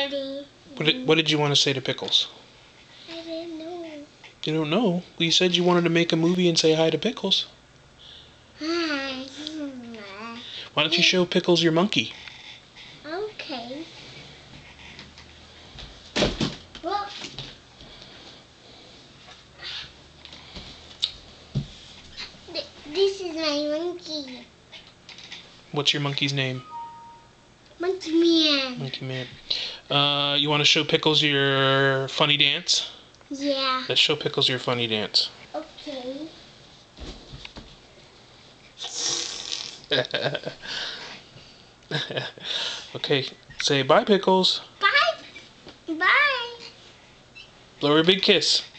Daddy. What did you want to say to Pickles? I didn't know. You don't know? Well, you said you wanted to make a movie and say hi to Pickles. Hi. Why don't you show Pickles your monkey? Okay. Well, this is my monkey. What's your monkey's name? Monkey Man. Monkey Man. You want to show Pickles your funny dance? Yeah. Let's show Pickles your funny dance. Okay. Okay, say bye, Pickles. Bye. Bye. Blow her a big kiss.